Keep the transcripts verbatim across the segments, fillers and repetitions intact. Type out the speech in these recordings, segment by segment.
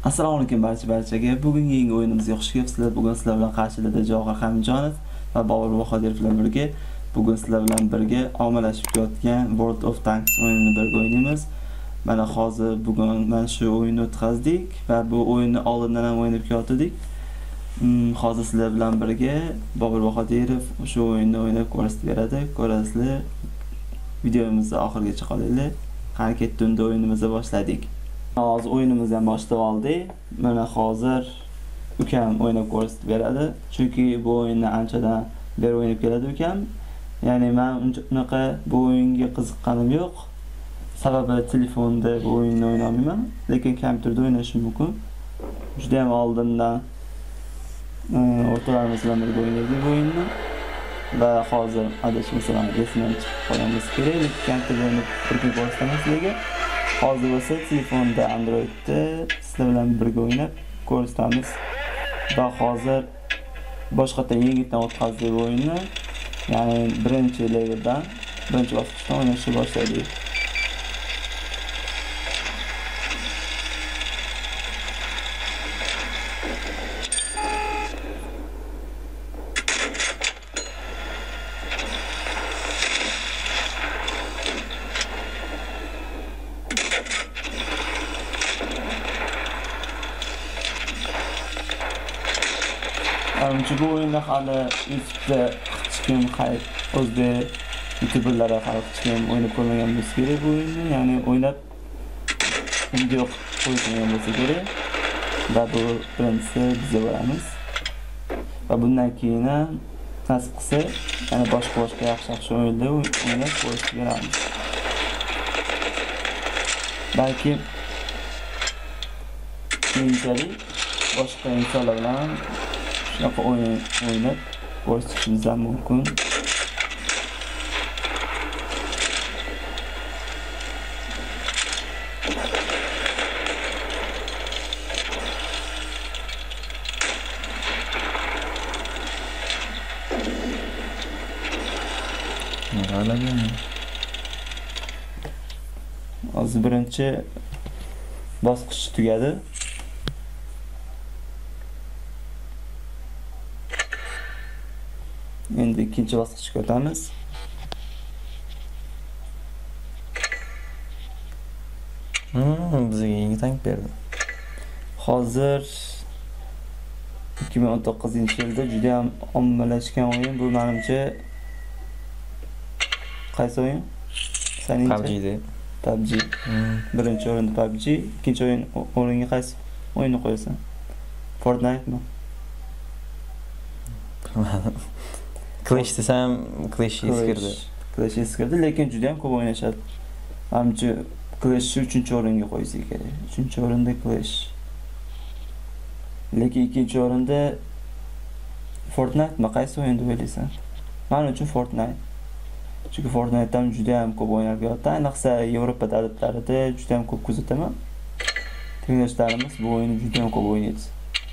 Assalomu alaykum barcha barchaga. Bugungi yangi o'yinimizga xush kelibsizlar. Bugun sizlar bilan qarshilarda Javohir Hamidjonov va Bobur Bahodirov bilan birga bugun sizlar bilan birga ommalashib ketayotgan World of Tanks o'yinini birga o'ynaymiz. Mana hozir bugun mana shu o'yinni o'tkazdik va bu o'yinni oldindan ham o'ynab ketdik. Hozir sizlar bilan birga Bobur Bahodirov shu o'yinni o'ynab ko'rsatib beradi. Ko'rasizlar. Videomizni oxirigacha qolinglar. Qani ketdi unda o'yinimizni boshladik. Hozir o'yinimizni ham boshlab oldik. Mana hozir ukam o'ynab ko'rsatib beradi. Chunki bu o'yinni anchadan beri o'ynab keladi ukam. Ya'ni men unaqa bu o'yinga qiziqqanim yo'q. Sababi telefonda bu o'yinni o'ynay olmayman, lekin kompyuterda o'ynashim mumkin. Juda ham oldindan o'rtalarimiz bilan birga o'ynadik bu o'yinni. Va hozir adashmasam esimdan chiqib qolamiz kerak. Kompyuterda o'ynab birga ko'rsataman sizlarga. Hozir bo'lsa telefonda Androidda sizlar bilan birga o'ynab ko'rsatamiz. Va hozir boshqacha yengildan o'tkazdik bu o'yinni. Ya'ni birinchi leveldan, birinchi bosqichdan o'ynashni boshladik. Birinchi bu o'yinda hali YouTube'da hech kim qayt o'zbek YouTuberlar hali hech kim o'ynab ko'rmagan bo'lsa kerak bu o'yinni, ya'ni o'ynab video qo'ygan bo'lsa kerak. Va bu birinchisi bizga boramiz. Va bundan keyin nasib qilsa, yana boshqa-boshqa yaxshi-yaxshi o'yinlar o'ynab ko'rishga beramiz. Balki keyinchalik boshqa insonlar bilan shunaqa o'yin o'ynab ko'rsatishimiz ham mumkin. Hozir birinchi bosqich tugadi. Endi ikkinchi bosqichga o'tamiz. Hmm, bizga yangi tank berdi. Hozir ikki ming o'n to'qqizinchi yilda juda ham ommalashgan o'yin bu menimcha. Qaysi o'yin? Saningcha? P U B G. P U B G. Hmm. Birinchi o'rinda P U B G, ikkinchi o'yin o'ringa qaysi o'yinni qo'yasan? Fortnite mi? Bilmadim. Clash desam, Clash eskirdi. Clash eskirdi, lekin juda ham ko'p o'ynashadi. Menimcha Clashni uchinchi o'ringa qo'ysa kerak. uchinchi o'rinda Clash. Lekin ikkinchi o'rinda Fortnite mi? Qaysi o'yin deb o'ylaysan? Men uchun Fortnite. Chunki Fortnite ham juda ham ko'p o'ynab yotdi. Ayniqsa Yevropa davlatlarida juda ham ko'p kuzataman. Tengdoshlarimiz bu o'yinni juda ham ko'p o'ynaydi.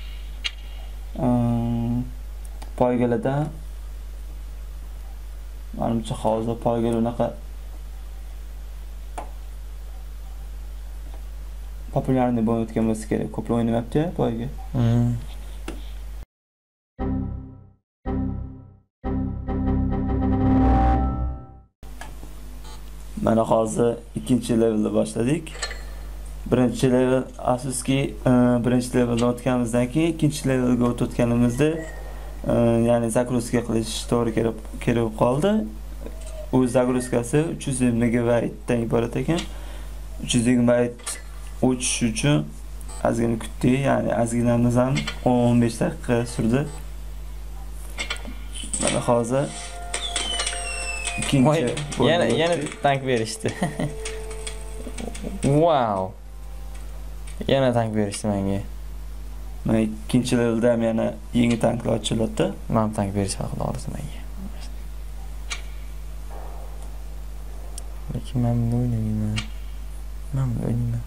Poygalarda menimcha hozir poygalar unaqa populyarniy bo'layotgan bo'lsa kerak. Ko'p o'ynamabdi poyga. Hmm. Mana hozir ikkinchi levelda boshladik. Birinchi level afsuski birinchi leveldan o'tganimizdan keyin ikkinchi levelga o'tayotganimizda ya'ni загрузка qilish to'g'ri kelib kelib qoldi. U загрузкасы uch yuz megabaytdan iborat ekan. uch yuz megabayt o'chish uchun ozgina kutdik, ya'ni ozginamiz ham o'n besh daqiqa surdi. Mana hozir ikkinchi yana yana tank berishdi. Wow. Yana tank berishdi menga. Mana ikkinchi levelda ham yana yangi tanklar ochiladi. Men tank berish haqida orzu menga. Lekin men buni o'ynayman. Men buni o'ynayman.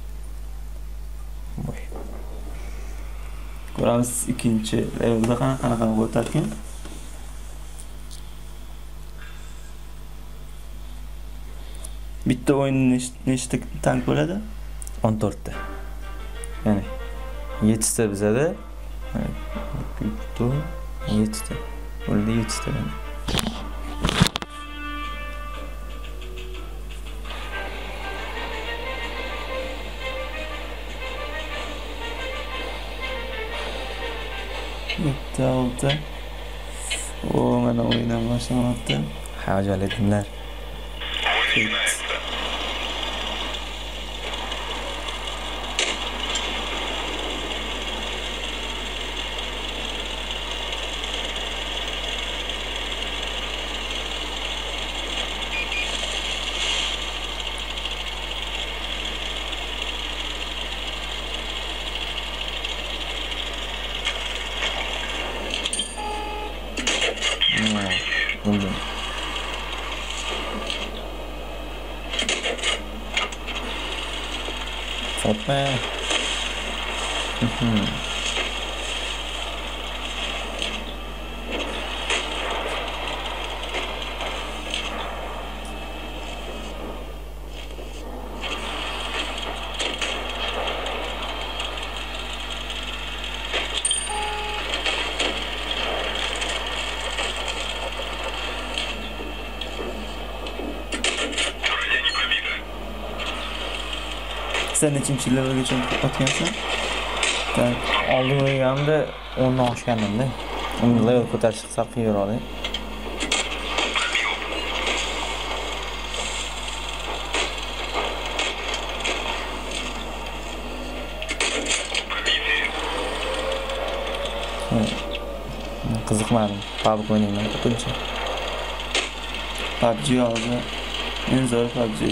Voy. Ko'ramiz ikkinchi levelda qanaqa o'tarkan. Bitta o'yinda nechta tank bo'ladi? o'n to'rt ta. Ya'ni yettita bizada. Bu yettita. Bo'ldi yettita. yetti olti. O, mana o'yindan boshlanyapti. Hayajonlandilar. Buldum. Hoppa. Sen nechinchi levelgacha o'tgansan? Tak, oldin o'yganimda o'ndan oshganimda. Uni level ko'tarish hisob qilib qiziqmadim. P U B G o'ynayman ko'pincha. P U B G hozir eng zo'r P U B G.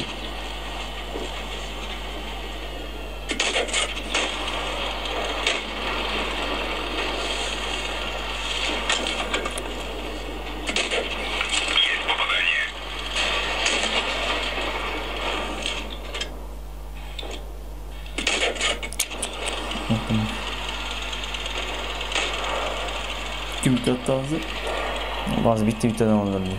Kim tuttu hozir? Hozir bitta bittadan o'ldirdi.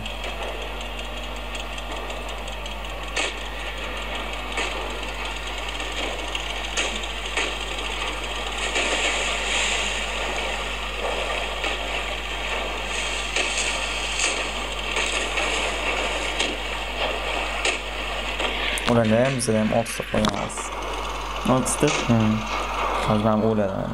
Ularni ham bizda ham oltita qo'yamiz. oltita? Hmm. Hozir ham o'ladi.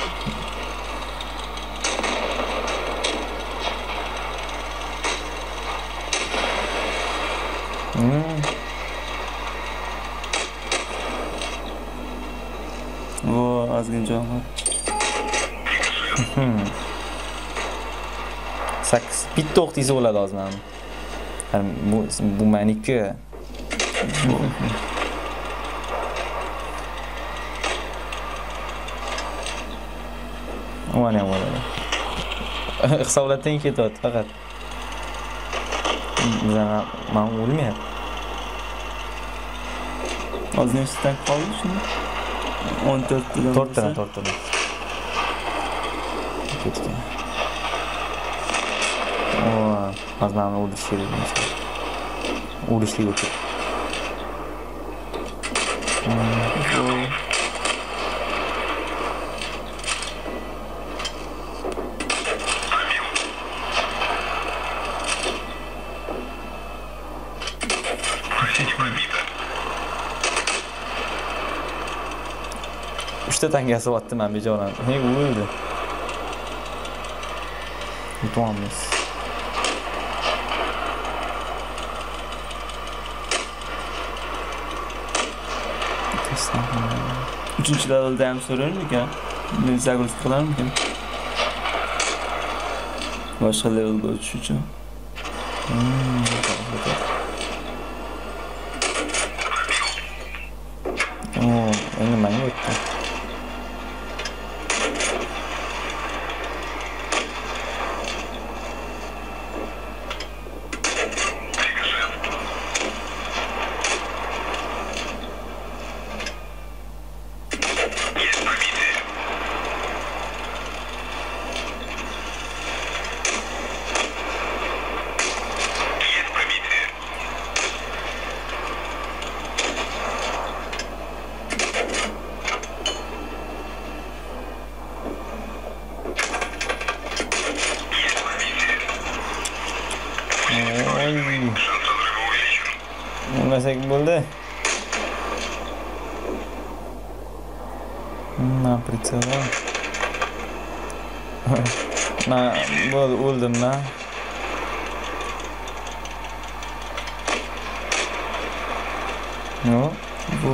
Hmm. O, ozgina jon bor. Hmm. sakkiz bitta o'qitsa bo'ladi hozir mana. Bu bu meniki. Mana ham bo'ladi. Hisoblatdan ketyapti faqat. Bizga men o'lmayapti. Hozir nechtadan qoldi shuni? o'n to'rttadan. to'rttadan, to'rttadan. Ketgan. O, hozir men o'lish kerak. O'lishga o'tib. uchta tangasi otdi men bejoran. Hey, o'ldi. Yutamiz. uchinchi levelda ham so'rarmikan? Men zagruz qilarmikan? Boshqa levelga o'tish uchun. Oo, endi menga o'tdi. Oy. O'ynasak bo'ldi. Na pritseva. Na, bo'ldi, o'ldim na. No, bu.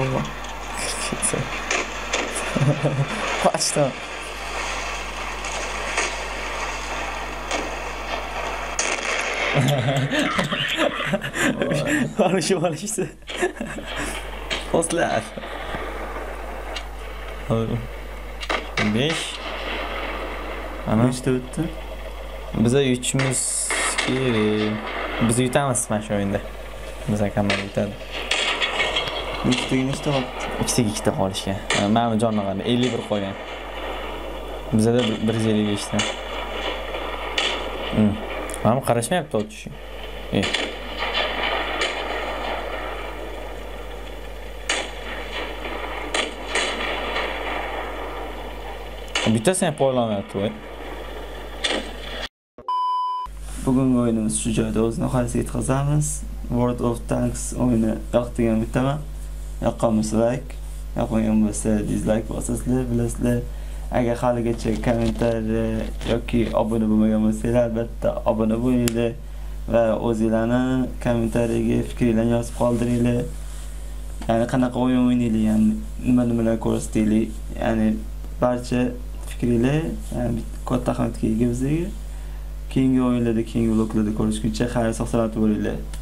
Kaçtı. Barışı barıştı. Postlar. besh. Ana Nechta o'tdi? Biza yutishimiz kerak. Biz yutamiz mana shu o'yinda. Biza komanda yutadi. Ikkitaga nechta qoldi? Ikkitaga ikkita qolishgan. Mana jonni qani ellik bir qolgan. Bizada bir yuz ellik besh ta. Hmm. Mana qarashmayapti o'tishi. E. Bittasini ham qo'yolmayapti voy. Bugungi o'yinimiz shu joyda o'z nihoyasiga yetkazamiz. World of Tanks o'yini yoqtirgan bitaman. Yoqqan bo'lsa like, yoqmagan bo'lsa dislike bosasizlar, bilasizlar. Agar haligacha kommentariy yoki obuna bo'lmagan bo'lsanglar, albatta obuna bo'linglar va o'zingizlarni kommentariyaga fikringizni yozib qoldiringlar. Ya'ni qanaqa o'yin o'ynaylik, ya'ni nima nimalar ko'rsataylik, ya'ni barcha fikringlar, ya'ni katta ahamiyatga ega bizga. Keyingi o'yinlarda, keyingi vloglarda ko'rishguncha xayr sog' salomat bo'linglar.